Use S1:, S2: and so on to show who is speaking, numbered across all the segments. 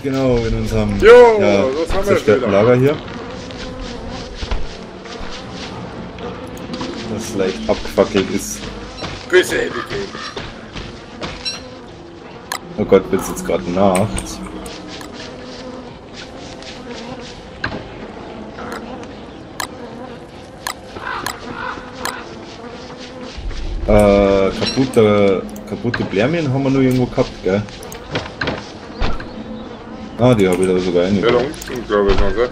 S1: genau, in unserem
S2: das haben wir
S1: zerstörten Lager hier. Das leicht abgefackelt ist.
S2: Böse Ewigkeit.
S1: Oh Gott, wird's jetzt gerade Nacht? Kaputte Blärmien haben wir nur irgendwo gehabt, gell? Ah, die habe ich da sogar eine.
S2: Ja, da unten, glaube ich, noch,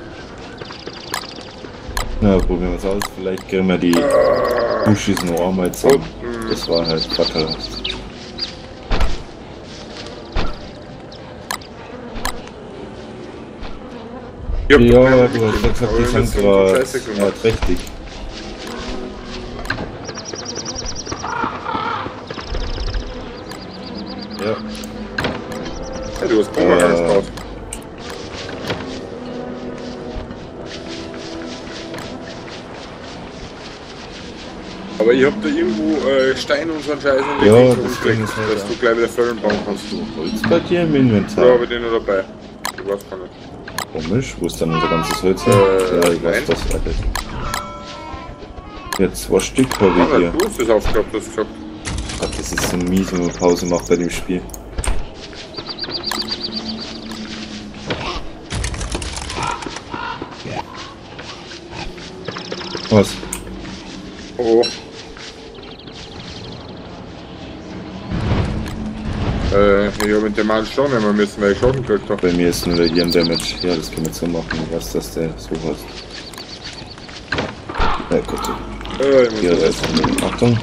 S1: Na, probieren wir es aus. Vielleicht kriegen wir die Buschis noch einmal zusammen. Das war halt fatterhaft. Ja, du hast gesagt, die sind gerade trächtig. Ja.
S2: Ja, du hast Bumerang gebaut. Aber ich hab da irgendwo Stein und so einen Scheiß und
S1: ja,
S2: dass du gleich wieder Völlen bauen kannst.
S1: Du Holz bei dir im Inventar?
S2: Ja, aber den noch dabei. Ich weiß gar nicht.
S1: Komisch, wo ist dann unser ganzes Holz hin? Ja, ich weiß das, Alter. Jetzt 2 Stück habe ich hier.
S2: Du hast das aufgehabt, hast du gesagt.
S1: Gott, das ist so mies, wenn man Pause macht bei dem Spiel. Was?
S2: Oh. Ich habe mit dem Mann schon immer müssen, weil ich Schaden gekriegt habe.
S1: Bei mir ist nur der Iron Damage. Ja, das können wir so machen. Ich weiß, dass der so hat. Ja, gut. Hier, da ist eine Achtung.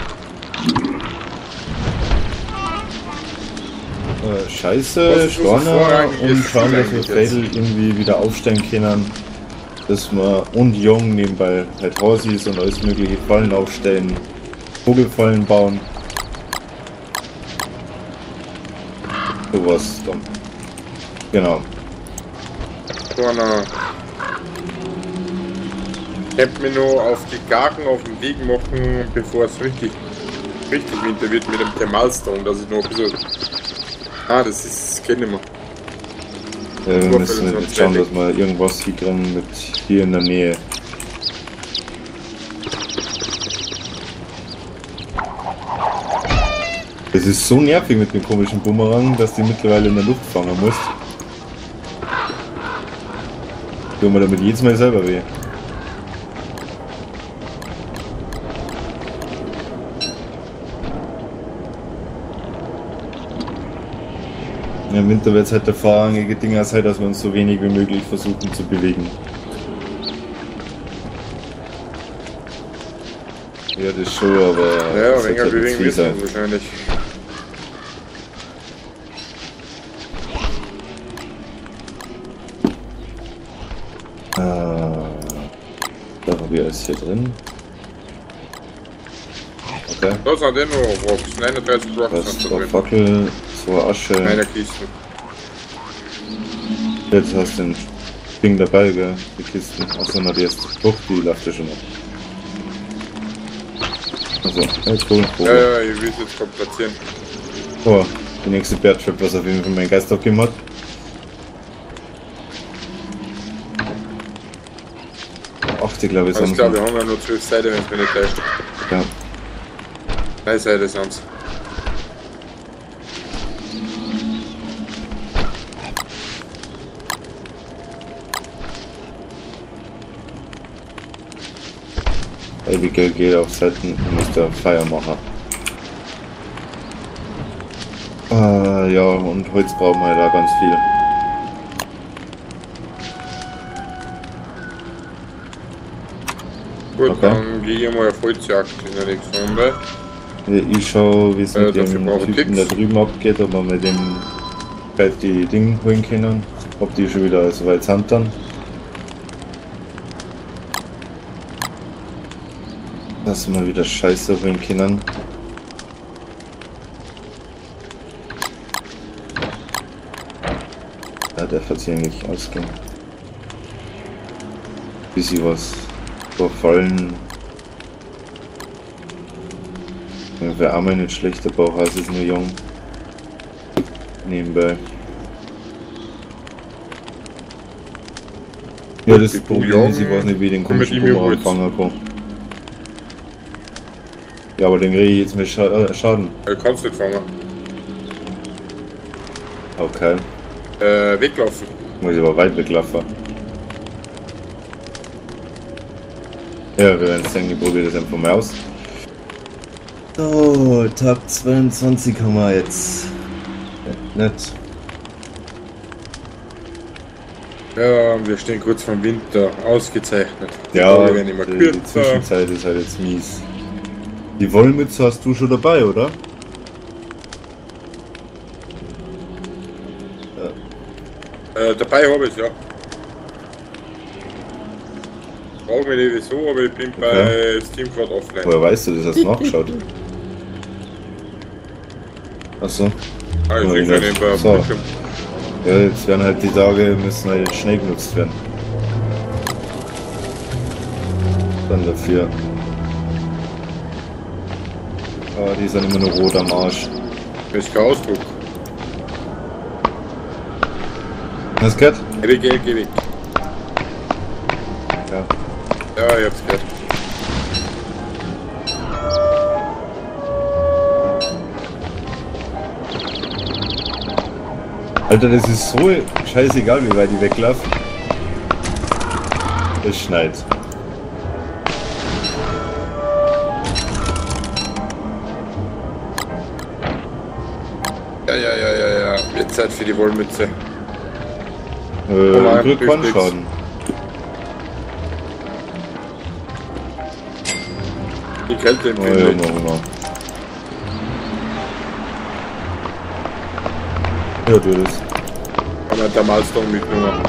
S1: Scheiße, Storner und schauen, dass wir Fatal irgendwie wieder aufstellen können. Dass wir und Jung nebenbei halt Horsis und alles mögliche Fallen aufstellen. Vogelfallen bauen. Sowas dann. Genau.
S2: Storner. Ich hab mir noch auf die Garten auf den Weg machen, bevor es richtig Winter wird mit dem Thermalstone, dass ich noch ein bisschen. Das kenne ich mal.
S1: Wir müssen jetzt schauen, dass wir irgendwas hinkriegen mit hier in der Nähe. Es ist so nervig mit dem komischen Bumerang, dass die mittlerweile in der Luft fangen muss. Tun wir damit jedes Mal selber weh. Im Winter wird es halt der vorrangige Ding sein, dass wir uns so wenig wie möglich versuchen zu bewegen. Ja, das schon, aber...
S2: Ja, weniger bewegen wir es wahrscheinlich.
S1: Da haben wir alles hier drin. Okay.
S2: Da sind noch Rocks, 39 Rocks.
S1: Das 2 Fackel, 2 Asche.
S2: Einer Kiste.
S1: Jetzt hast du den Ding dabei, gell? Die Kisten. Achso, na die ist hoch, die läuft ja schon noch. Also, jetzt cool.
S2: Ja, ich will es jetzt gerade platzieren.
S1: Oh, die nächste Beartrap, was auf jeden Fall mein Geist abgegeben hat. Ich glaube,
S2: alles klar, wir haben ja nur 12 Seiten, wenn es mir nicht täuscht.
S1: Ja.
S2: 3 Seiten sonst.
S1: Abigail geht auf Seiten und ist der Feiermacher. Ja, und Holz brauchen wir da ganz viel.
S2: Gut,
S1: okay.
S2: Dann gehe ich mal auf Holzjagd in der nächsten Runde.
S1: Ich schau, wie es mit dem Typen da drüben abgeht, ob wir mit dem gleich die Dinge holen können, ob die schon wieder so weit sind dann. Dass wir wieder Scheiße holen können. Ja, der wird sich eigentlich ausgehen. Bis sie was überfallen. Ja, wäre auch mal nicht schlecht, der Bauhaus ist nur jung. Nebenbei. Ja, das Problem ist, ich weiß nicht, wie ich den komischen Bumerang fangen kann. Ja, aber den kriege ich jetzt mit Schaden.
S2: Kannst nicht fangen.
S1: Okay.
S2: Weglaufen.
S1: Muss ich aber weit weglaufen. Ja, wir werden es denken, ich probiere das einfach mal aus. So, Tag 22 haben wir jetzt. Ja, nett.
S2: Ja, wir stehen kurz vom Winter. Ausgezeichnet.
S1: Ja, die Zwischenzeit ist halt jetzt mies. Die Wollmütze hast du schon dabei, oder?
S2: Ja. Dabei habe ich es, ja. Frag mich nicht wieso, aber ich bin bei Steam gerade offline.
S1: Woher weißt du das? Hast du nachgeschaut? Achso.
S2: Ah, ich krieg schon bei
S1: so. Ja, jetzt werden halt die Tage, müssen halt schnell genutzt werden. Dann dafür. Ah, die sind immer nur rot am Arsch.
S2: Das ist kein Ausdruck.
S1: Hast du gehört?
S2: Geh weg.
S1: Ja.
S2: Ja, ich hab's gehört.
S1: Alter, das ist so scheißegal, wie weit ich weglaufe. Es schneit.
S2: Ja. Wird Zeit für die Wollmütze.
S1: Glück Schaden.
S2: Die Kälte im
S1: Oh, ja, no. Ja, du das.
S2: Kann man der Milestone mitnehmen.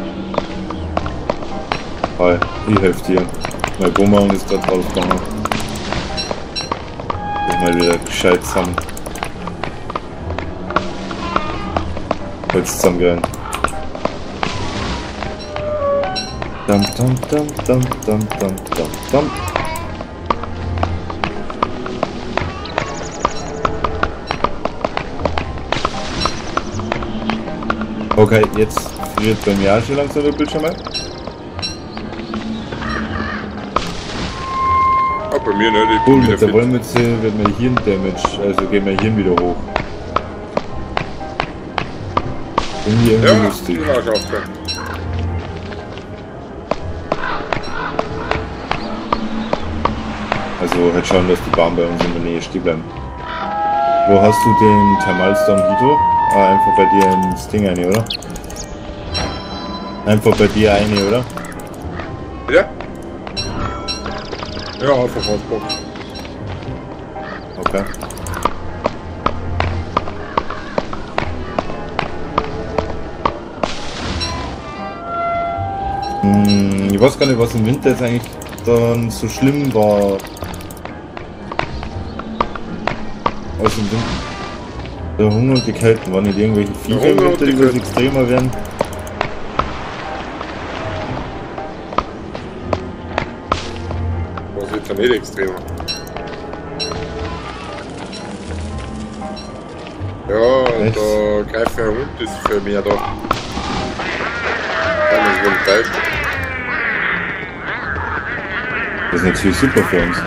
S1: Hi, ich helfe dir. Mein Bumerang ist gerade rausgegangen. Ich mal wieder gescheit zusammen. Holz zusammengehen. Dam. Okay, jetzt friert bei mir auch schon langsam der Bildschirm ein.
S2: Ah, bei mir nicht.
S1: Cool, mit der Wollmütze wird mein Hirn-Damage, also geht mein Hirn wieder hoch. Irgendwie lustig.
S2: Ja, ich auch schon.
S1: Also halt schauen, dass die Bahn bei uns in der Nähe stehen bleiben. Wo hast du den Thermalstorm Hydro? Ah, einfach bei dir ins Ding eine, oder? Einfach bei dir eine, oder?
S2: Ja? Ja, auf der Hausbox.
S1: Okay. Ich weiß gar nicht, was im Winter jetzt eigentlich dann so schlimm war. Aus dem Winter. Der Hunger und die Kälte, waren nicht irgendwelche Viecher im Winter, die was extremer werden?
S2: Was wird ja nicht extremer? Ja,
S1: echt?
S2: Da greift ein Hund, ist für mich da. Ja, das ist wohl täuscht.
S1: Das ist natürlich super für uns.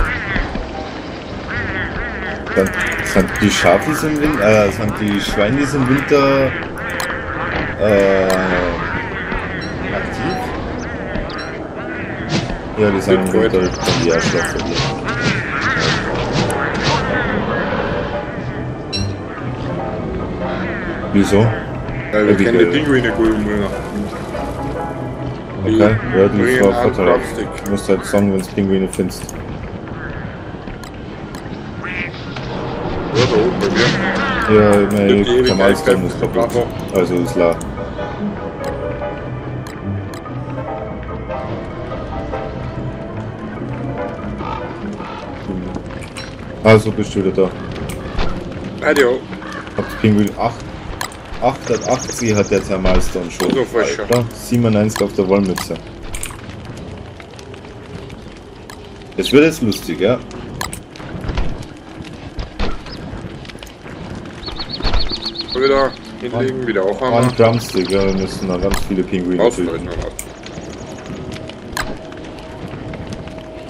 S1: Dann sind die Schafis im Winter, sind die Schweinis im Winter aktiv? Ja, die sind im Winter dann die Arschlöcher hier. Wieso?
S2: Ja, wir kennen die Pinguine gut umgehen.
S1: Okay, ja, die ist zwar vorteilhaft. Du musst halt sagen, wenn du Pinguine findest.
S2: Ja, da oben bei mir.
S1: Ja, mein Thermalstorm ist kaputt. Also ist leer. Also bist du wieder da.
S2: Radio.
S1: Habt Pinguin 880 hat der Thermalstorm schon.
S2: So frisch.
S1: Alter, 97 auf der Wollmütze. Das wird jetzt lustig, ja.
S2: Wieder hinlegen, wieder aufhaben.
S1: Ein Drumstick, ja, wir müssen noch ganz viele Pinguine töten.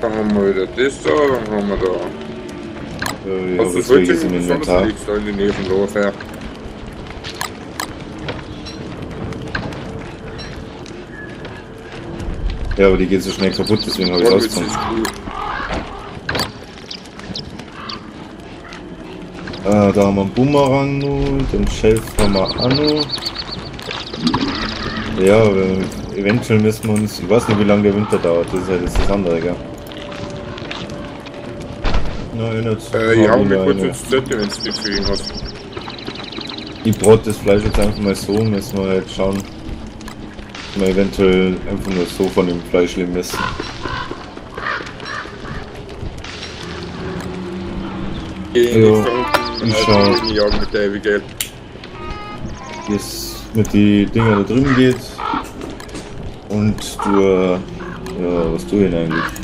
S2: Dann haben wir wieder das da, dann haben wir da.
S1: Ja,
S2: Also
S1: was
S2: das
S1: soll
S2: heute
S1: ich im Inventar?
S2: liegt da in der Nähe von Lorfair.
S1: Ja, aber die geht so schnell kaputt, deswegen habe ich es
S2: Wollwitz
S1: ausgefunden.
S2: ist cool.
S1: Da haben wir einen Boomerang noch, den Shelf haben wir auch noch. Ja, eventuell müssen wir uns, ich weiß nicht wie lange der Winter dauert, das ist halt das andere, gell? Nein, nicht.
S2: Ich hau mir kurz ins Zettel, wenn du nichts für ihn hast.
S1: Ich brate das Fleisch jetzt einfach mal so, müssen wir halt schauen, dass wir eventuell einfach nur so von dem Fleisch leben müssen.
S2: Geh
S1: Ja,
S2: jetzt da unten
S1: ich schau.
S2: jagen mit der Abigail.
S1: Wie es mit die Dinger da drüben geht. Und du, ja, was tue ich denn eigentlich?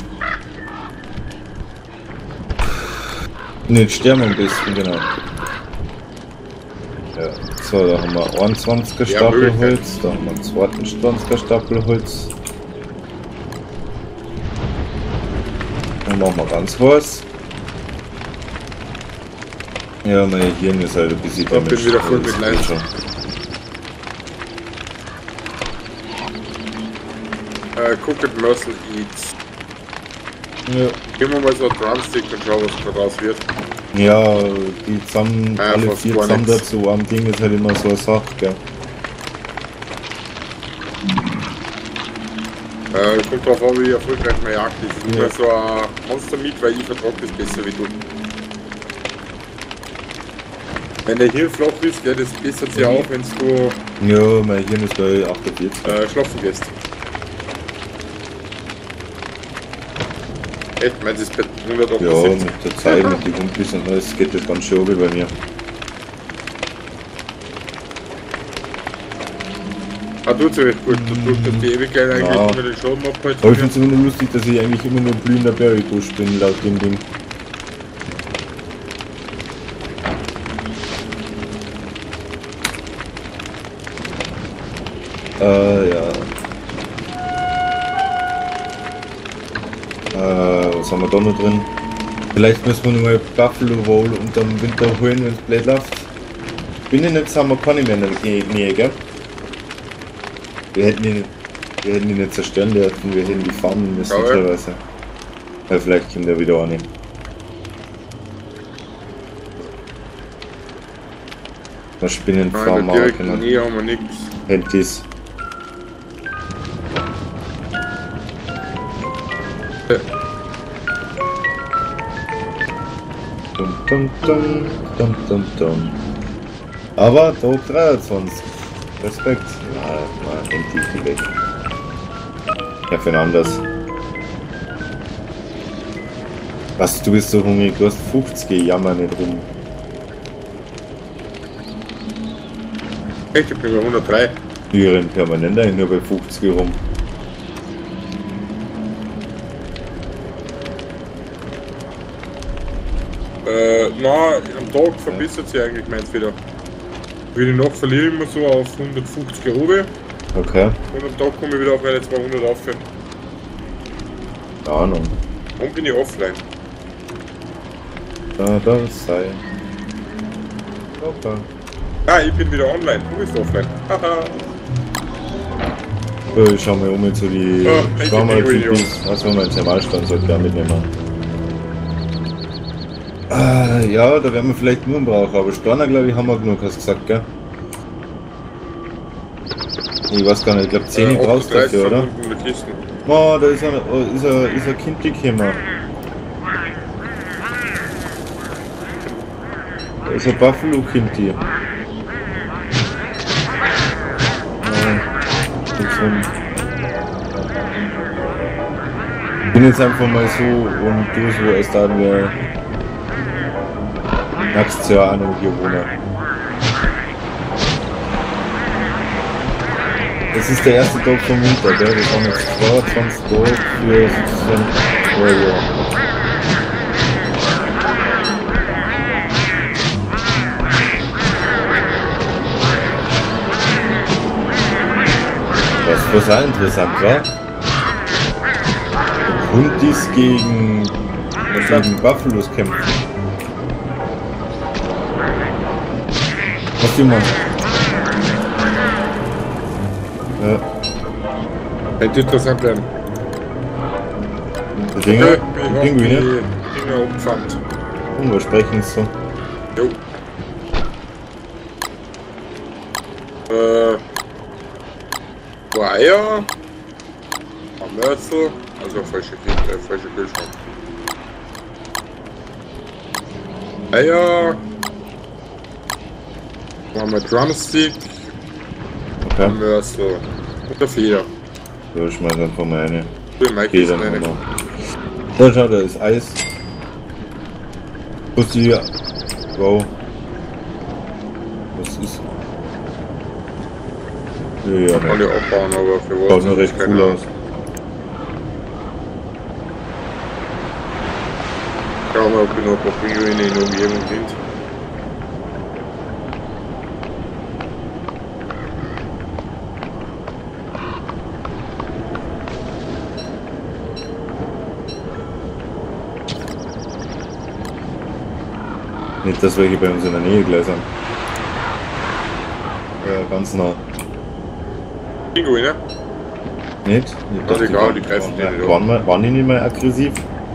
S1: Nicht sterben ein bisschen, genau. Ja, so, da haben wir 21er Stapel Holz, da haben wir 22er Stapel Holz. Dann machen wir ganz was. Ja, mein Hirn ist halt ein bisschen
S2: Ich bin wieder voll mit Leid. Cook at Muscle Eats.
S1: Ja.
S2: Gehen wir mal so ein Drumstick und schauen, was da raus wird.
S1: Ja, die zusammen,
S2: Ja,
S1: alle
S2: fast
S1: 4
S2: gar
S1: zusammen
S2: nichts.
S1: dazu am Ding ist halt immer so eine Sache, gell.
S2: Kommt drauf an, wie erfolgreich meine Jagd ist.
S1: Ja.
S2: Ja. So ein Monster mit, weil ich vertrag das besser wie du. Wenn der Hirn flach ist, gell, das bessert sich auch, wenn du
S1: Ja, mein Hirn ist bei 48.
S2: schlafen gehst. Echt, meinst du, das bei 178?
S1: Ja, mit der Zeit, mit den Kumpels und alles geht das ganz schön runter bei mir.
S2: Tut sich recht gut. Da tut das die Ewigkeit eigentlich
S1: Ja.
S2: immer den Schaden abhalten.
S1: Aber ich finde es immer nur lustig, dass ich eigentlich immer nur blühender Berry-Busch bin, laut dem Ding. Ja. Was haben wir da noch drin? Vielleicht müssen wir noch mal Buffalo Roll unterm Winter holen, wenn es blöd läuft. Binnennetz haben wir keine mehr in der Nähe, gell? Wir hätten ihn nicht zerstören dürfen, wir hätten die farmen müssen
S2: Ja, ja.
S1: teilweise. Ja, vielleicht kommt er wieder auch nicht. Was Spinnen
S2: Nein,
S1: farmen
S2: in der
S1: auch
S2: direkten
S1: können.
S2: Nähe haben wir nichts.
S1: Hentis. Dum dum dum dum dum dum. Aber Top 23. Respekt. Ja, mal endlich die weg. Ja, für ein anderes. Was, du bist so hungrig, du hast 50, jammer nicht rum.
S2: Echt, ich bin bei 103.
S1: Wir rennen permanent eigentlich nur bei 50 rum.
S2: Na, am Tag verbessert sich eigentlich meins wieder. Wie die Nacht verliere ich immer so auf 150 Euro
S1: Okay.
S2: und am Tag komme ich wieder auf meine 200 auf.
S1: Keine Ahnung.
S2: Und bin ich offline.
S1: Da sei. Okay.
S2: Ah, ich bin wieder online. Du bist offline. Haha.
S1: So, ich schau mal um jetzt so die
S2: Ja, ich
S1: Schwammertypis. Achso, mein Thermalstand sollte ich auch mitnehmen. Ja, da werden wir vielleicht nur brauchen, aber Storner, glaube ich, haben wir genug, hast du gesagt, gell? Ich weiß gar nicht, ich glaube 10 brauchst du dafür, oder?
S2: Kisten.
S1: Oh, da ist ein Kind gekommen. Da ist ein Buffalo-Kind hier. Ich bin jetzt einfach mal so und du so, als da wir nächstes Jahr auch noch hier wohnen. Das ist der erste Tag vom Winter, gell? Wir haben jetzt 22 Tage für sozusagen 2 Jahre. Was auch interessant war. Hundis gegen Buffalos kämpfen. Was die machen? Ja.
S2: Könnte interessant werden.
S1: Der Dinger, die Pinguine.
S2: Die Dinger umgefangen.
S1: Und wir sprechen so.
S2: Jo. Eier. Mörzel. Also falsche Kühlschrank. Eier. Machen wir Drumstick.
S1: Okay.
S2: Mörzel. Und der Feder.
S1: So, ich schmeiß einfach mal eine.
S2: Okay, dann
S1: eine. Da schau, da ist Eis. Was die. Wow. Was ist. Ja,
S2: kann ich auch bauen, aber für
S1: was? Schaut nur recht cool aus.
S2: Schauen wir mal, ob wir noch ein paar Pinguine in der Umgebung sind.
S1: Nicht, dass welche bei uns in der Nähe gleich sind. Ja, ganz nah.
S2: Pinguine?
S1: Nicht?
S2: Das ist egal, die greifen die nicht an.
S1: Waren die nicht mehr aggressiv?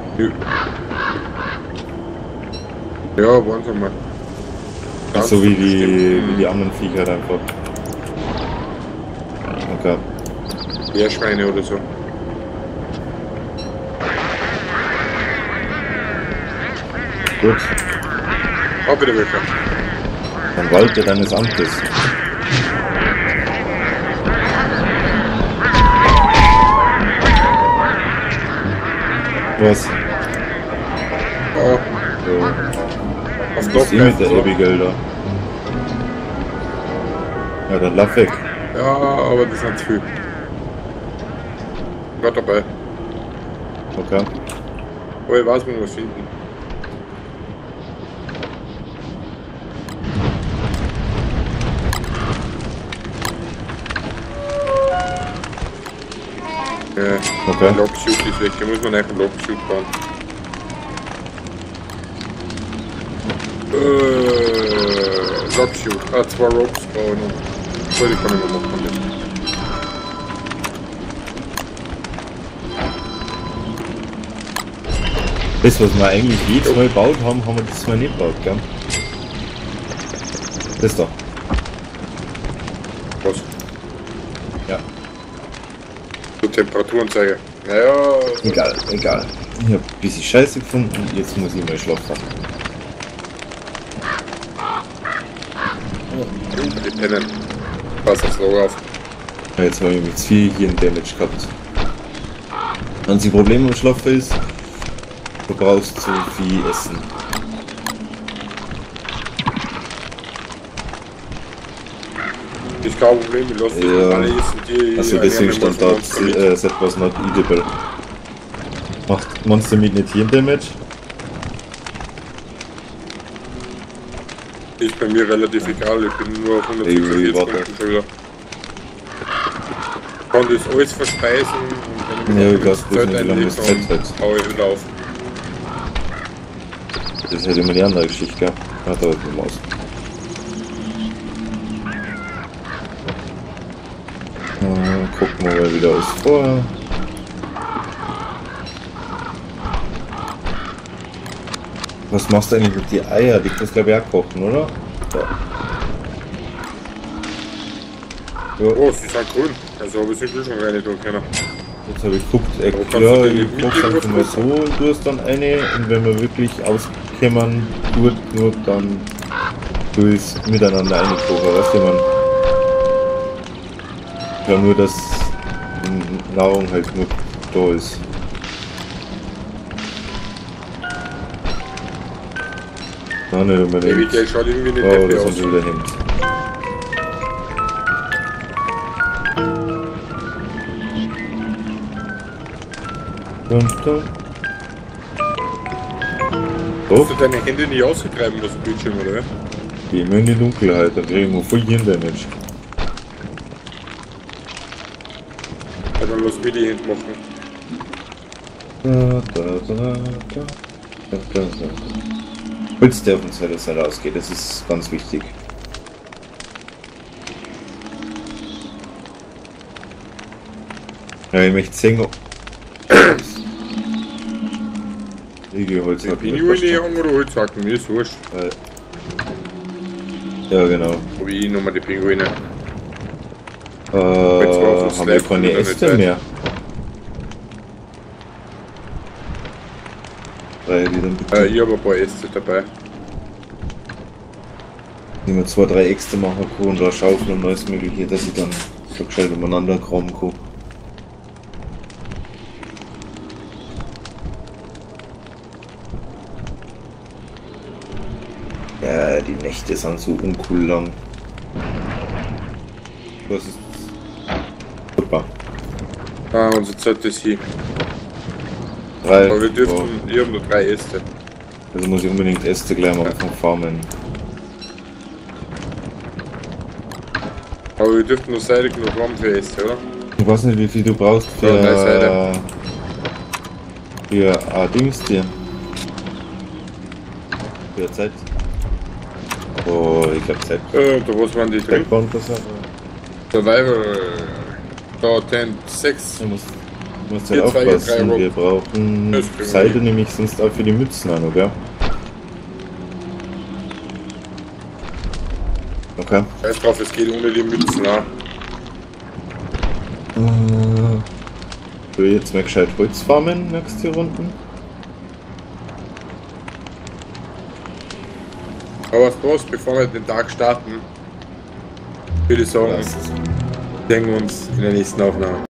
S2: Ja, waren sie mal.
S1: Ganz so wie die anderen Viecher einfach. Okay.
S2: Meerschweine oder so.
S1: Gut.
S2: Auch wieder welche.
S1: Dann Walter deines Amtes. Was?
S2: Oh,
S1: So.
S2: auf
S1: Was ist mit der Abigail da? Ja, dann lauf weg.
S2: Ja, aber das sind zu viel. Gott dabei.
S1: Okay.
S2: Aber ich weiß, wo wir was finden. Ja,
S1: Okay.
S2: Lockshoot ist weg, da muss man einfach einen Lockshoot bauen. Lockshoot, 2 Ropes bauen und so, die kann ich mal machen.
S1: Das, was wir eigentlich jedes Mal gebaut haben, haben wir das Mal nicht gebaut, gell? Das da.
S2: Was?
S1: Ja.
S2: So Temperaturanzeige. Naja.
S1: Egal, egal. Ich hab ein bisschen Scheiße gefunden, jetzt muss ich mal schlafen.
S2: Die pennen. Pass aufs Logo auf.
S1: Jetzt habe ich mit 2 Hirn-Damage gehabt. Einzige Problem am Schlafen ist, du brauchst zu viel Essen.
S2: Ist kein Problem, ich lasse
S1: Ja.
S2: alle essen, die
S1: Also deswegen stand da set was not eatable. Macht Monster Meat nicht Hirn-Damage?
S2: Ist bei mir relativ egal, ich bin nur auf 146 Punkten schon wieder. Ich kann das alles verspeisen und
S1: Ja,
S2: wenn
S1: ich weiß nicht, wie lange das Zeit hat.
S2: hau ich wieder auf.
S1: Das ist halt immer die andere Geschichte, gell? Ah, da ist die Maus. Gucken wir mal wieder aus vorher. Was machst du eigentlich mit die Eier? Die kannst du glaube ich auch kochen, oder? Ja.
S2: Oh, sie sind grün, also habe ich sie schon rein tun können.
S1: Jetzt habe ich geguckt,
S2: kannst
S1: ja,
S2: du
S1: ich
S2: die
S1: koche
S2: mitgeben,
S1: einfach mal so und du hast dann eine und wenn wir wirklich auskämmern, nur dann du es miteinander einkochen, weißt du, man. Ja, nur dass Nahrung halt nur da ist. Nein, nicht unbedingt.
S2: Abigail schaut irgendwie nicht
S1: Oh,
S2: happy
S1: das
S2: aus.
S1: ist wieder Hemd. Dun.
S2: Hast du deine Hände nicht ausgetreiben aus dem Bildschirm, oder?
S1: Gehen wir in die Dunkelheit, dann kriegen wir voll Hirn-Damage.
S2: Ja, dann lass mich die Hände machen.
S1: Holz darf uns halt nicht rausgehen, das ist ganz wichtig. Ja, ich möchte sehen, Holzhacken.
S2: Pinguine haben oder Holzhacken, mir ist wurscht.
S1: Ja, genau.
S2: Wo ich nochmal die Pinguine.
S1: Haben wir keine Äste mehr? Weil die dann
S2: ich habe ein paar Äste dabei.
S1: wenn wir 2, 3 Äxte machen kann und da schaufeln und alles mögliche, dass ich dann so gescheit umeinander kramen kann. Ja, die Nächte sind so uncool lang. Was ist super.
S2: Ah, unser Zeit ist hier.
S1: 3.
S2: Aber wir dürfen, ich habe nur 3 Äste.
S1: Also muss ich unbedingt Äste gleich mal vom Farmen.
S2: Aber wir dürfen nur Seite genug haben für Äste, oder?
S1: Ich weiß nicht, wie viel du brauchst für Dings dir. Für Zeit. Oh, ich hab Zeit.
S2: Da was waren die drin?
S1: Backbone-Passager.
S2: Survival. Da 10, 6.
S1: Du musst halt aufpassen, wir brauchen Seide nämlich sonst auch für die Mützen an, oder? Okay.
S2: Scheiß drauf, es geht ohne die Mützen an.
S1: Ich will jetzt mal gescheit Holz farmen, nächste Runden.
S2: Aber was brauchst, bevor wir den Tag starten, würde ich sagen, sehen wir uns in der nächsten Aufnahme.